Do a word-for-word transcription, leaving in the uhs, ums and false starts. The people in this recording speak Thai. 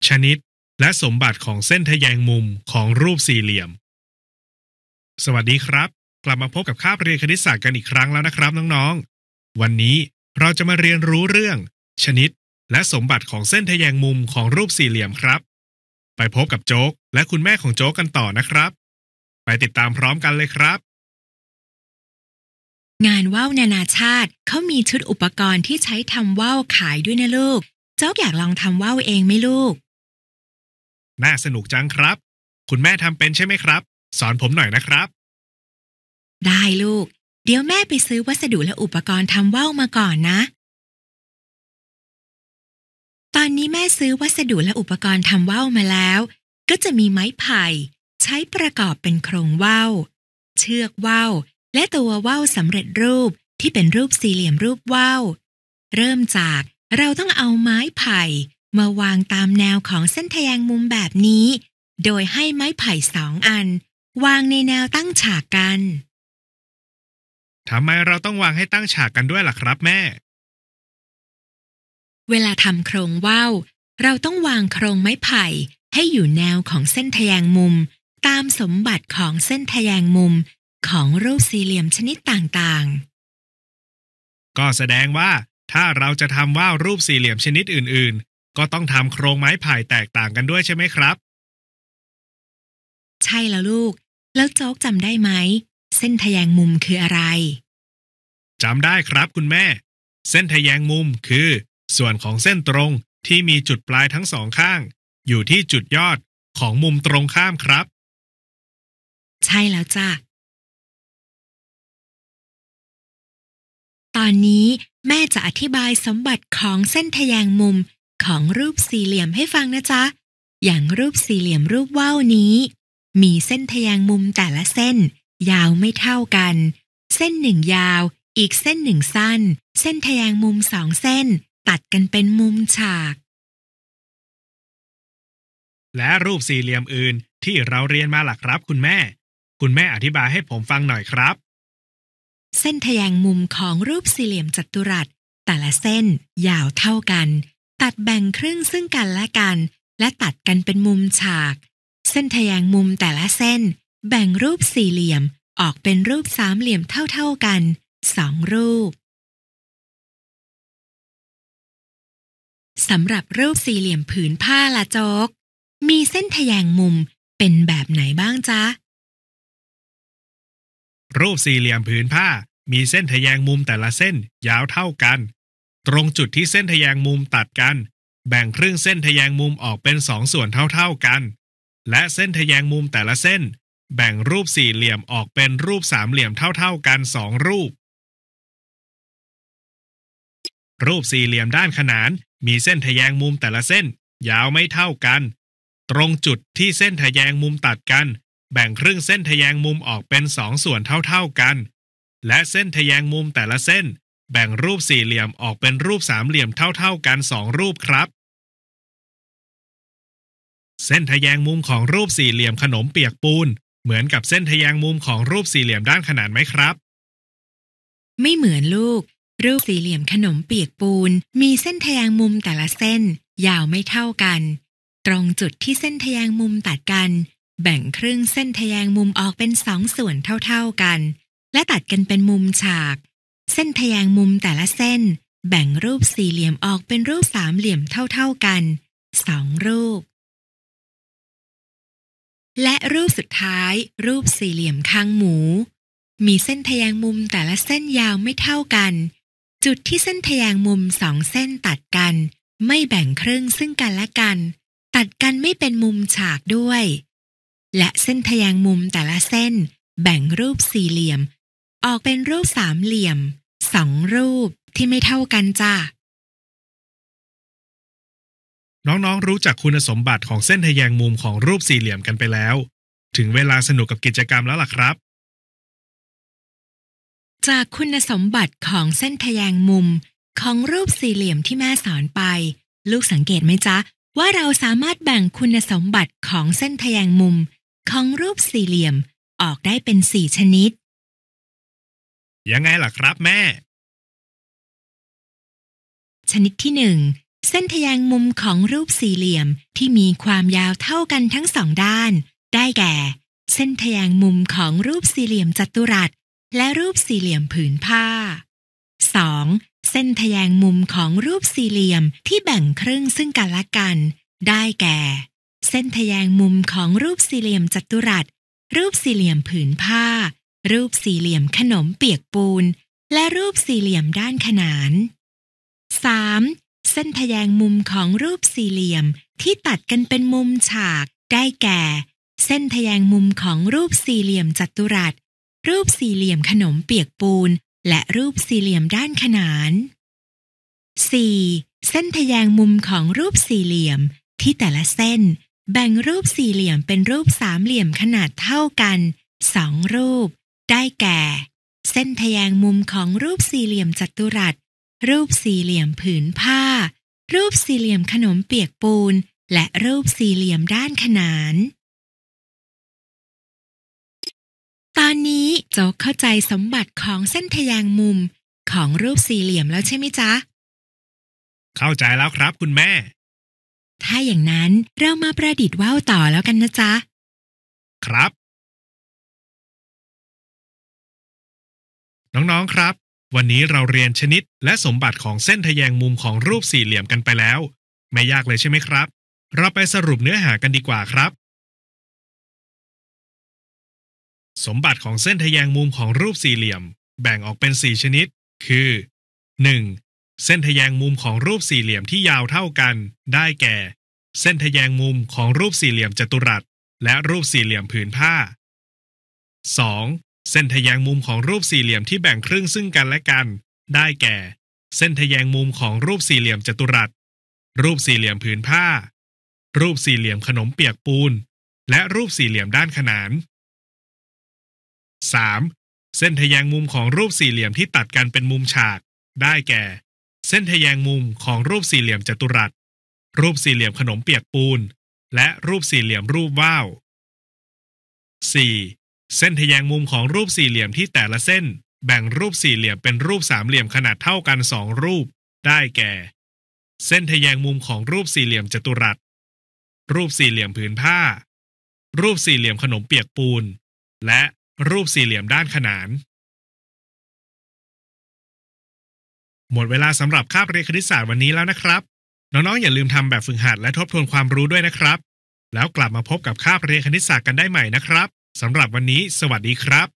ชนิดและสมบัติของเส้นทแยงมุมของรูปสี่เหลี่ยมสวัสดีครับกลับมาพบกับคาบเรียนคณิตศาสตร์กันอีกครั้งแล้วนะครับน้องๆวันนี้เราจะมาเรียนรู้เรื่องชนิดและสมบัติของเส้นทแยงมุมของรูปสี่เหลี่ยมครับไปพบกับโจ๊กและคุณแม่ของโจ๊กกันต่อนะครับไปติดตามพร้อมกันเลยครับงานว่าวนานาชาติเขามีชุดอุปกรณ์ที่ใช้ทำว่าวขายด้วยนะลูกโจ๊กอยากลองทำว่าวเองไหมลูกน่าสนุกจังครับคุณแม่ทำเป็นใช่ไหมครับสอนผมหน่อยนะครับได้ลูกเดี๋ยวแม่ไปซื้อวัสดุและอุปกรณ์ทำว่าวมาก่อนนะตอนนี้แม่ซื้อวัสดุและอุปกรณ์ทำว่าวมาแล้วก็จะมีไม้ไผ่ใช้ประกอบเป็นโครงว่าวเชือกว่าวและตัวว่าวสำเร็จรูปที่เป็นรูปสี่เหลี่ยมรูปว่าวเริ่มจากเราต้องเอาไม้ไผ่มาวางตามแนวของเส้นทแยงมุมแบบนี้โดยให้ไม้ไผ่สองอันวางในแนวตั้งฉากกันทำไมเราต้องวางให้ตั้งฉากกันด้วยล่ะครับแม่เวลาทำโครงว่าวเราต้องวางโครงไม้ไผ่ให้อยู่แนวของเส้นทแยงมุมตามสมบัติของเส้นทแยงมุมของรูปสี่เหลี่ยมชนิดต่างๆก็แสดงว่าถ้าเราจะทำว่าวรูปสี่เหลี่ยมชนิดอื่นๆก็ต้องทำโครงไม้ไผ่แตกต่างกันด้วยใช่ไหมครับใช่แล้วลูกแล้วโจ๊กจำได้ไหมเส้นทแยงมุมคืออะไรจำได้ครับคุณแม่เส้นทแยงมุมคือส่วนของเส้นตรงที่มีจุดปลายทั้งสองข้างอยู่ที่จุดยอดของมุมตรงข้ามครับใช่แล้วจ้ะตอนนี้แม่จะอธิบายสมบัติของเส้นทแยงมุมของรูปสี่เหลี่ยมให้ฟังนะจ๊ะอย่างรูปสี่เหลี่ยมรูปว่าวนี้มีเส้นทแยงมุมแต่ละเส้นยาวไม่เท่ากันเส้นหนึ่งยาวอีกเส้นหนึ่งสั้นเส้นทแยงมุมสองเส้นตัดกันเป็นมุมฉากและรูปสี่เหลี่ยมอื่นที่เราเรียนมาล่ะครับคุณแม่คุณแม่อธิบายให้ผมฟังหน่อยครับเส้นทแยงมุมของรูปสี่เหลี่ยมจัตุรัสแต่ละเส้นยาวเท่ากันตัดแบ่งครึ่งซึ่งกันและกันและตัดกันเป็นมุมฉากเส้นทแยงมุมแต่ละเส้นแบ่งรูปสี่เหลี่ยมออกเป็นรูปสามเหลี่ยมเท่าๆกันสองรูปสำหรับรูปสี่เหลี่ยมผืนผ้าละโจ๊กมีเส้นทแยงมุมเป็นแบบไหนบ้างจ๊ะรูปสี่เหลี่ยมผืนผ้ามีเส้นทแยงมุมแต่ละเส้นยาวเท่ากันตรงจุดที่เส้นทแยงมุมตัดกันแบ่งครึ่งเส้นทแยงมุมออกเป็นสองส่วนเท่าๆกันและเส้นทแยงมุมแต่ละเส้นแบ่งรูปสี่เหลี่ยมออกเป็นรูปสามเหลี่ยมเท่าๆกันสองรูปรูปสี่เหลี่ยมด้านขนานมีเส้นทแยงมุมแต่ละเส้นยาวไม่เท่ากันตรงจุดที่เส้นทแยงมุมตัดกันแบ่งครึ่งเส้นทแยงมุมออกเป็นสองส่วนเท่าๆกันและเส้นทแยงมุมแต่ละเส้นแบ่งรูปสี่เหลี่ยมออกเป็นรูปสามเหลี่ยมเท่าๆกันสองรูปครับเส้นทแยงมุมของรูปสี่เหลี่ยมขนมเปียกปูนเหมือนกับเส้นทแยงมุมของรูปสี่เหลี่ยมด้านขนานไหมครับไม่เหมือนลูกรูปสี่เหลี่ยมขนมเปียกปูนมีเส้นทแยงมุมแต่ละเส้นยาวไม่เท่ากันตรงจุดที่เส้นทแยงมุมตัดกันแบ่งครึ่งเส้นทแยงมุมออกเป็นสองส่วนเท่าๆกันและตัดกันเป็นมุมฉากเส้นทแยงมุมแต่ละเส้นแบ่งรูปสี่เหลี่ยมออกเป็นรูปสามเหลี่ยมเท่าๆกันสองรูปและรูปสุดท้ายรูปสี่เหลี่ยมคางหมูมีเส้นทแยงมุมแต่ละเส้นยาวไม่เท่ากันจุดที่เส้นทแยงมุมสองเส้นตัดกันไม่แบ่งครึ่งซึ่งกันและกันตัดกันไม่เป็นมุมฉากด้วยและเส้นทแยงมุมแต่ละเส้นแบ่งรูปสี่เหลี่ยมออกเป็นรูปสามเหลี่ยมสองรูปที่ไม่เท่ากันจ้ะน้องๆรู้จักคุณสมบัติของเส้นทแยงมุมของรูปสี่เหลี่ยมกันไปแล้วถึงเวลาสนุกกับกิจกรรมแล้วล่ะครับจากคุณสมบัติของเส้นทแยงมุมของรูปสี่เหลี่ยมที่แม่สอนไปลูกสังเกตไหมจ๊ะว่าเราสามารถแบ่งคุณสมบัติของเส้นทแยงมุมของรูปสี่เหลี่ยมออกได้เป็นสี่ชนิดยังไงล่ะครับแม่ชนิดที่หนึ่งเส้นทแยงมุมของรูปสี่เหลี่ยมที่มีความยาวเท่ากันทั้งสองด้านได้แก่ เส้นทแยงมุมของรูปสี่เหลี่ยมจัตุรัสและรูปสี่เหลี่ยมผืนผ้า สอง. เส้นทแยงมุมของรูปสี่เหลี่ยมที่แบ่งครึ่งซึ่งกันและกันได้แก่ เส้นทแยงมุมของรูปสี่เหลี่ยมจัตุรัสรูปสี่เหลี่ยมผืนผ้ารูปสี่เหลี่ยมขนมเปียกปูนและรูปสี่เหลี่ยมด้านขนาน สาม. เส้นทแยงมุมของรูปสี่เหลี่ยมที่ตัดกันเป็นมุมฉากได้แก่ เส้นทแยงมุมของรูปสี่เหลี่ยมจัตุรัสรูปสี่เหลี่ยมขนมเปียกปูนและรูปสี่เหลี่ยมด้านขนาน สี่. เส้นทแยงมุมของรูปสี่เหลี่ยมที่แต่ละเส้นแบ่งรูปสี่เหลี่ยมเป็นรูปสามเหลี่ยมขนาดเท่ากันสองรูปได้แก่ เส้นทแยงมุมของรูปสี่เหลี่ยมจัตุรัสรูปสี่เหลี่ยมผืนผ้ารูปสี่เหลี่ยมขนมเปียกปูนและรูปสี่เหลี่ยมด้านขนานตอนนี้โจ๊กเข้าใจสมบัติของเส้นทแยงมุมของรูปสี่เหลี่ยมแล้วใช่ไหมจ๊ะเข้าใจแล้วครับคุณแม่ถ้าอย่างนั้นเรามาประดิษฐ์ว่าวต่อแล้วกันนะจ๊ะครับน้องๆครับวันนี้เราเรียนชนิดและสมบัติของเส้นทแยงมุมของรูปสี่เหลี่ยมกันไปแล้วไม่ยากเลยใช่ไหมครับเราไปสรุปเนื้อหากันดีกว่าครับสมบัติของเส้นทแยงมุมของรูปสี่เหลี่ยมแบ่งออกเป็นสี่ชนิดคือ หนึ่ง. เส้นทแยงมุมของรูปสี่เหลี่ยมที่ยาวเท่ากันได้แก่ เส้นทแยงมุมของรูปสี่เหลี่ยมจัตุรัสและรูปสี่เหลี่ยมผืนผ้า สอง. เส้นทแยงมุมของรูปสี่เหลี่ยมที่แบ่งครึ่งซึ่งกันและกันได้แก่ เส้นทแยงมุมของรูปสี่เหลี่ยมจัตุรัสรูปสี่เหลี่ยมผืนผ้ารูปสี่เหลี่ยมขนมเปียกปูนและรูปสี่เหลี่ยมด้านขนาน สาม. เส้นทแยงมุมของรูปสี่เหลี่ยมที่ตัดกันเป็นมุมฉากได้แก่ เส้นทแยงมุมของรูปสี่เหลี่ยมจัตุรัสรูปสี่เหลี่ยมขนมเปียกปูนและรูปสี่เหลี่ยมรูปว่าว สี่. เส้นทแยงมุมของรูปสี่เหลี่ยมที่แต่ละเส้นแบ่งรูปสี่เหลี่ยมเป็นรูปสามเหลี่ยมขนาดเท่ากันสองรูปได้แก่ เส้นทแยงมุมของรูปสี่เหลี่ยมจัตุรัสรูปสี่เหลี่ยมผืนผ้ารูปสี่เหลี่ยมขนมเปียกปูนและรูปสี่เหลี่ยมด้านขนานหมดเวลาสำหรับคาบเรียนคณิตศาสตร์วันนี้แล้วนะครับน้องๆอย่าลืมทำแบบฝึกหัดและทบทวนความรู้ด้วยนะครับแล้วกลับมาพบกับคาบเรียนคณิตศาสตร์กันได้ใหม่นะครับสำหรับวันนี้สวัสดีครับ